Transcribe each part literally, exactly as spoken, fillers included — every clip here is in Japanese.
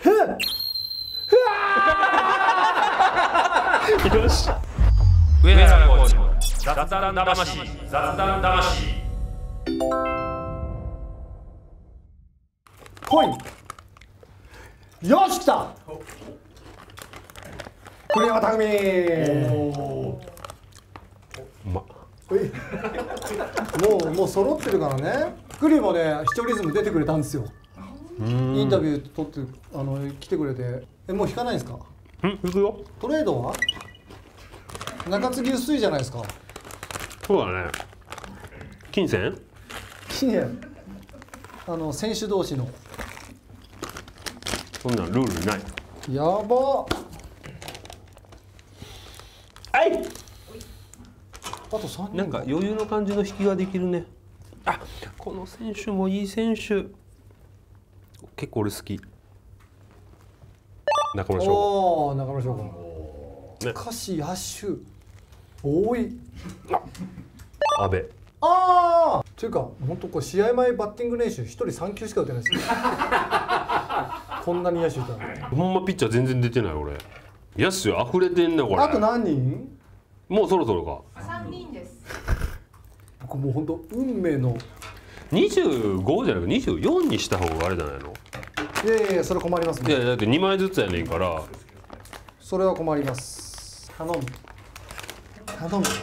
よし。上原コーチの雑談魂、雑談魂。 来い。よし来た。栗山巧。 うまっ。 もうもう揃ってるからね。栗もね、視聴リズム出てくれたんですよ。インタビュー取ってあの来てくれて、えもう引かないんですか？ ん、行くよ。 トレードは中継ぎ薄いじゃないですか。 そうだね。金銭？ 金円。あの選手同士の。 そんなんルールない。 やば。 はい。 あとさんにん。 なんか余裕の感じの引きができるね。あ、この選手もいい選手。結構俺好き。中村翔吾。おお、中村翔吾。 ね。 しかし野手多い。 阿部。 ああ。というか本当これ試合前バッティング練習一人三球しか打てないですよ。こんなに野手いたら。 ほんまピッチャー全然出てない俺。野手溢れてんねこれ。 あと何人？ もうそろそろか。 三人です。 僕もう本当運命の。 にじゅうごじゃなくてにじゅうよんにした方があれじゃないの？ いやいやいや、それ困りますね。 いやだってにまいずつやねんから。 それは困ります。頼む頼む。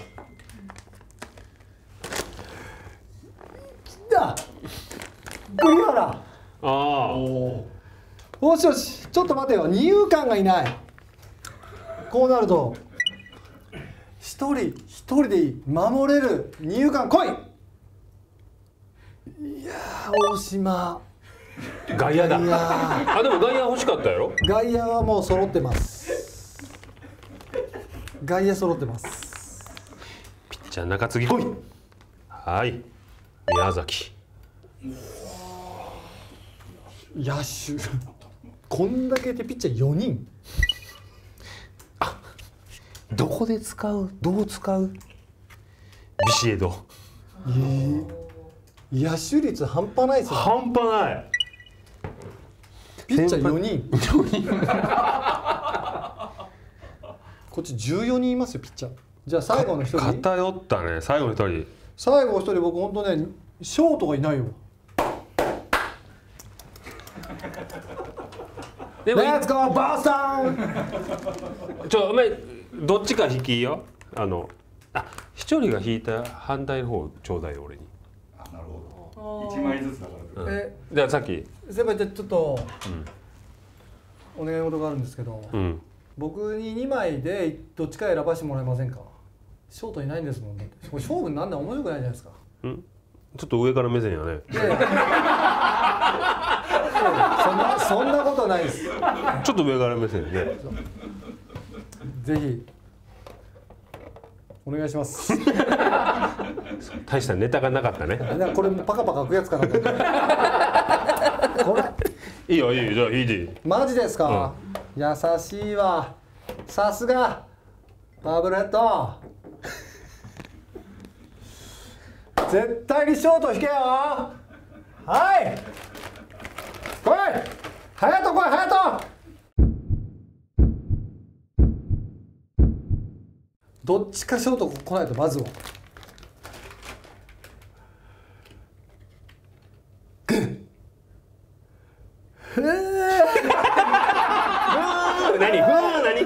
来た栗原。 ああ。 よしよし、ちょっと待てよ、二遊間がいない。こうなると一人一人でいい、守れる二遊間来い。いやー大島。 外野だ。 いやあでも外野欲しかったやろ。 外野はもう揃ってます。外野揃ってます。 ピッチャー中継ぎ来い。はい。宮崎。 野手。こんだけでピッチャーよにん。 あ、どこで使う？どう使う？ビシエド。 えー、野手率半端ないですよ。 半端ない。 ピッチャーよにん。こっちじゅうよにんいますよピッチャー。じゃあ最後のひとり。 偏ったね。最後のひとり。 最後のひとり僕本当ねショートがいないよ。 でもレッツゴーボストン。 ちょお前どっちか引きよ。あのあ一人が引いた反対の方ちょうだい俺に。 あ、なるほど。一枚ずつだから。 うん、 えじゃあさっき。 先輩じゃあちょっと、うん、お願い事があるんですけど、 うん、 僕ににまいでどっちか選ばしてもらえませんか。ショートいないんですもん。だってこれ勝負になんない、面白くないじゃないですか。 うん、ちょっと上から目線やね。 いやいやそんなそんなことないです。 ちょっと上から目線ね。 ぜひお願いします。 大したネタがなかったね。 これパカパカ開くやつかなと思って。これいいよいいよ、じゃあいいでいい。 マジですか、うん、優しいわ。さすがパブレット。絶対にショート引けよ。はい来い隼人来い隼人。どっちかショート来ないとまずは。グッへえ何ふー何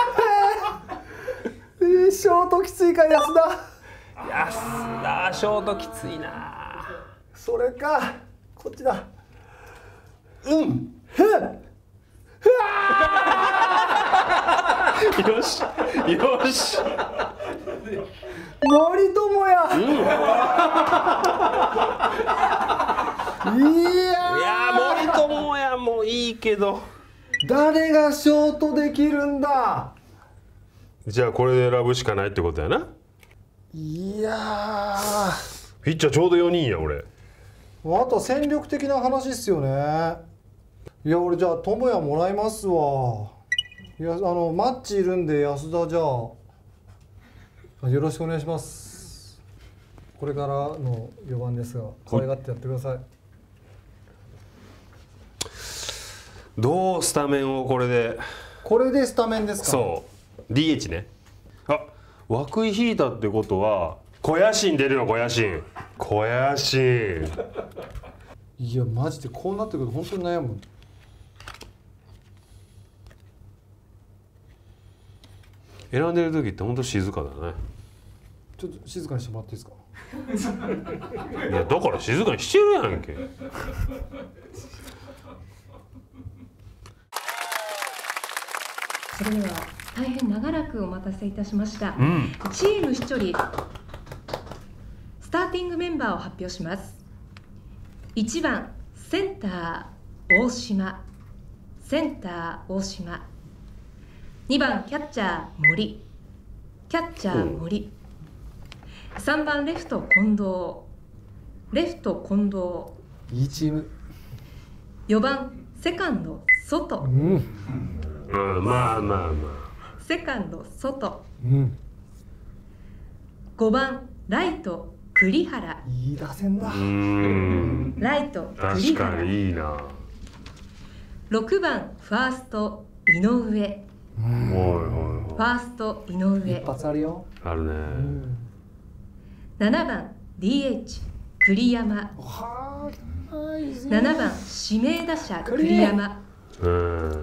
えー、ショートきついか安田。 安田ショートきついな。 それかこっちだ。 うんふっよしよし。 森友哉、 うん、いいやいや森友哉もいいけど誰がショートできるんだ。 じゃあこれで選ぶしかないってことやな。 いやピッチャーちょうどよにんや俺。 あと戦力的な話っすよね。いや俺じゃあ友哉もらいますわ。いやあのマッチいるんで安田じゃあよろしくお願いします。これからのよばんですが可愛がってやってください。 どうスタメンをこれで。 これでスタメンですか。 そう ディーエイチ ね。あ、涌井引いたってことは小野心出るよ。小野心小野心。 いやマジでこうなってくると本当に悩む。 選んでる時って本当静かだね。 ちょっと静かにしてもらっていいですか。 いやだから静かにしてるやんけ。 それでは大変長らくお待たせいたしました、 うん、 チームひとりスターティングメンバーを発表します。いちばんセンター大島、センター大島。にばんキャッチャー森、キャッチャー森。さんばんレフト近藤、レフト近藤。 いいチーム。 よばんセカンド外、 うん、 うん、まあまあまあ。 セカンド外。 うん、 ごばんライト栗原、 いい打線だ。 うーん、 ライト確栗原。 かにいいな。 ろくばんファースト井上、 おいおいおい。 ファースト井上。 一発あるよ。 あるね。 うん、 ななばん ディーエイチ 栗山、 はーい。 ななばん指名打者栗山、 うん。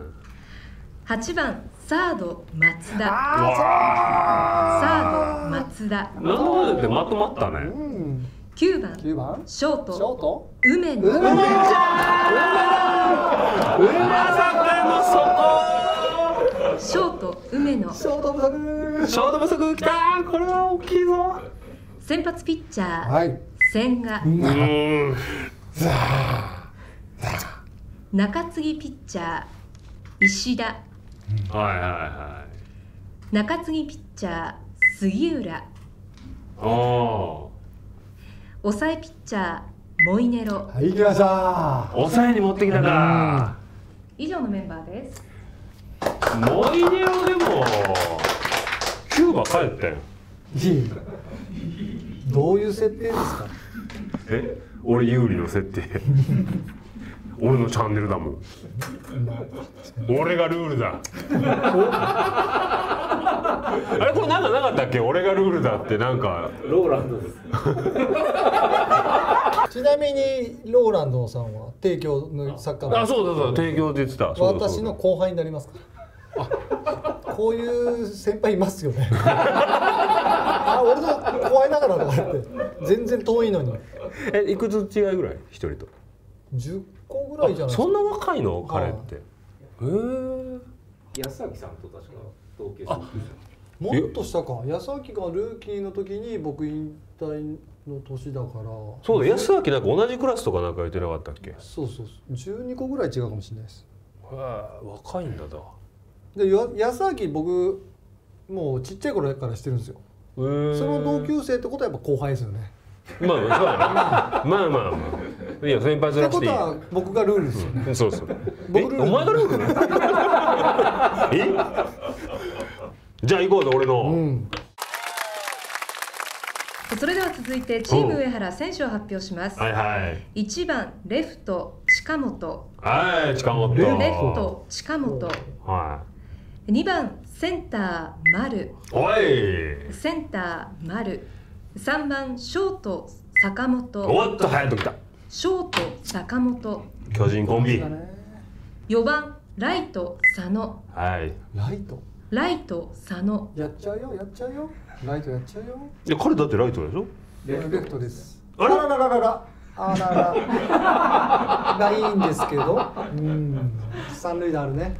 はちばんサード松田、 わサード松田。 あ。なんでってまとまったね。 うん、 きゅうばんきゅうばんショートショート梅野、 梅野まさかのショート梅野。 ショート不足。 ショート不足きたー。これは大きいぞ。 先発ピッチャー、 はい。 千賀、 うーん。 中継ぎピッチャー石田、 はいはいは中継ぎピッチャー杉浦、 い。お抑えピッチャーモイネロ。 はい、行きましたお。抑えに持ってきたか。 以上のメンバーです。 モイネロでもキューバ帰ったよ。 いい。どういう設定ですか。 え、俺有利の設定。俺のチャンネルだもん。俺がルールだ。あれこれなんかなかったっけ？俺がルールだってなんか。 ローランドです。 ちなみにローランドさんは帝京のサッカー部。 あ、そうそうそう、提供で言ってた。そうだそうだ私の後輩になりますか。こういう先輩いますよね。あ、俺の後輩だからとか言って全然遠いのに。 え、いくつ違いぐらい？一人と。 じゅっこぐらいじゃないですか。 そんな若いの彼って。へえ。 安明さんと確か同級生。 もっとしたか。安明がルーキーの時に僕引退の年だから。 そうだ、安明なんか同じクラスとかなんか言ってなかったっけ？ そうそうそう。じゅうにこぐらい違うかもしれないです。 へえ、若いんだだ。 で、や安明僕もうちっちゃい頃からしてるんですよ。 へえ。 その同級生ってことはやっぱ後輩ですよね。 まあそうだね。まあまあまあ。いや先輩ずってらしていい。 ことは僕がルールですよね。 そうそう。 僕ルールえお前がルール？え？じゃあ行こうぜ俺の。 うん。 それでは続いてチーム上原選手を発表します。 はいはい。 いちばんレフト近本、 はい近本。 レフト近本。 はにばんセンター丸、 い。おい。 センター丸。さんばんショート坂本、 おっと早く来た。 ショート坂本。 巨人コンビ。 よばんライト佐野、 はい。 ライト。 ライト佐野。 やっちゃうよ、やっちゃうよ。ライトやっちゃうよ。 いや彼だってライトでしょ。 レフトです。 あれららららら。あらら。がいいんですけど。うん。三塁打あるね。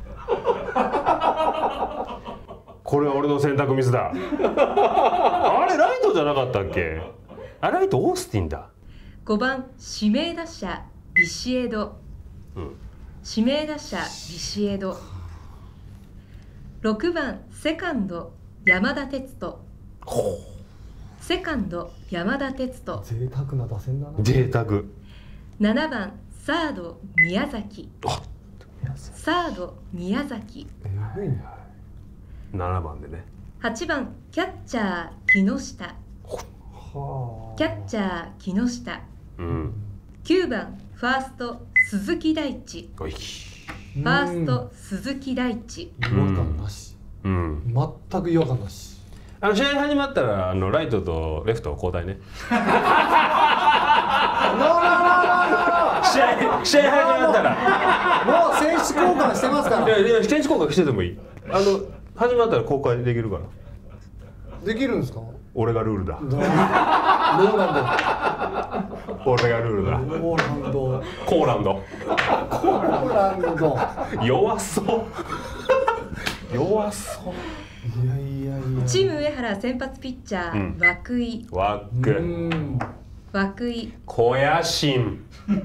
これは俺の選択ミスだ。あれライトじゃなかったっけ？あライトオースティンだ。 ごばん指名打者ビシエド、 うん、 指名打者ビシエド。ろくばんセカンド山田哲人、セカンド山田哲人。 贅沢な打線だな。 贅沢。 ななばんサード宮崎、サード宮崎。 えぐいね。 ななばんでね。 はちばんキャッチャー木下、 はあ。 キャッチャー木下。 うん。 きゅうばんファースト鈴木大地、 おい。 ファースト鈴木大地。 違和感なし、 うん、 全く違和感なし。 あの試合始まったらあのライトとレフト交代ね。試合試合始まったらもう選手交換してますから。 いやいや選手交換しててもいい。あの始まったら交換できるから。 できるんですか？ 俺がルールだ。 ローラン俺がルールだ。 ド。ローランド。 コーランド。 コーランド。 弱そう。弱そう。 いやいやいや。 チーム上原先発ピッチャー、うん、涌井。 わっく。 涌井。 小野心。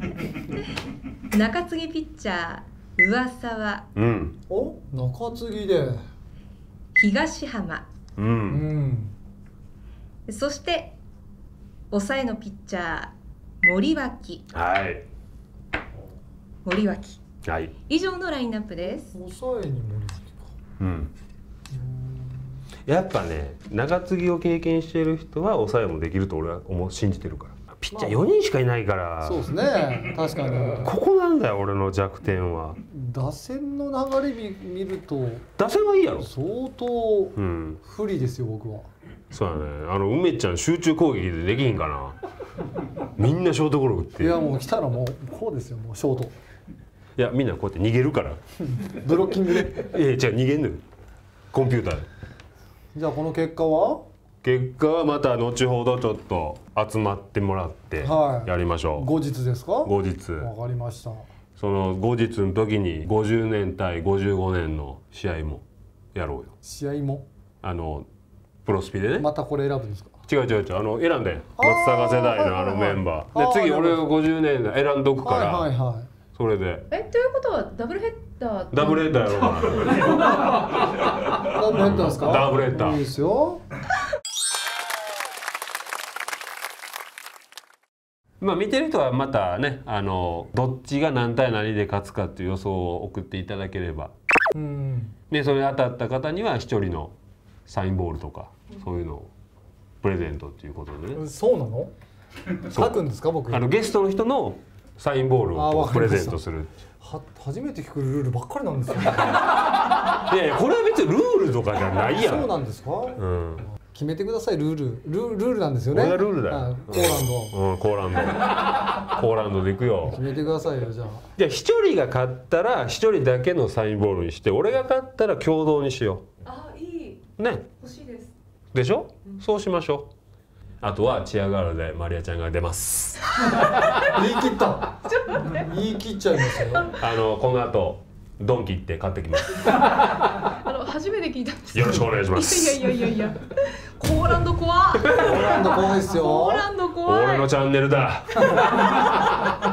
中継ぎピッチャー上沢。 うん。 お、中継ぎで。 東浜。 うん。うんそして抑えのピッチャー森脇。 はい。 森脇。 はい。 以上のラインナップです。 抑えに森脇か。 うん。やっぱね、中継ぎを経験している人は抑えもできると俺は思う信じてるから。ピッチャーよにんしかいないから。まあ、 そうですね。確かに。 ここなんだよ俺の弱点は。 打線の流れ見ると。 打線はいいやろ。 相当不利ですよ、僕は。 そうだね、あの梅ちゃん集中攻撃でできひんかな。みんなショートゴロ打って。 いやもう来たらもうこうですよ、もうショート。 いやみんなこうやって逃げるから。 ブロッキングで。 いや違う逃げんのよ。コンピューターで。 じゃあこの結果は？ 結果はまた後ほどちょっと集まってもらってやりましょう。はい、 後日ですか？ 後日。 わかりました。 その後日の時にごじゅうねん対ごじゅうごねんの試合もやろうよ。 試合も？あの。プロスピでね。 またこれ選ぶんですか？ 違う違う違う、あの選んで松坂世代のあのメンバーで次俺がごじゅうねん選んどくから、はいはいはい、それでえということはダブルヘッダーダブルヘッダーやろうかな。 ダブルヘッダーですか？ ダブルヘッダーいいですよ。 まあ見てる人はまたね、あのどっちが何対何で勝つかっていう予想を送っていただければ、うん、でそれ当たった方には一人のサインボールとかそういうのをプレゼントっていうことでね。 そうなの？書くんですか僕？ あのゲストの人のサインボールをプレゼントする。 は初めて聞くルールばっかりなんですよ、ね。いやいやこれは別にルールとかじゃないやん。 そうなんですか？うん。決めてくださいルール。ルールルールなんですよね。 これがルールだよ。 コーランド。 うんコーランド。コーランドでいくよ。 決めてくださいよじゃあ。 じゃあ一人が勝ったら一人だけのサインボールにして、俺が勝ったら共同にしよう。あいい。 ね。 欲しいです。 でしょ？うん、そうしましょう。あとはチアガールでマリアちゃんが出ます。 言い切った。言い切っちゃいますよ。 あのこの後ドンキ行って買ってきます。 あの初めて聞いたんです。 よろしくお願いします。 いやいやいやいや。コーランド怖。コーランド怖いですよ。 コーランド怖い。 俺のチャンネルだ。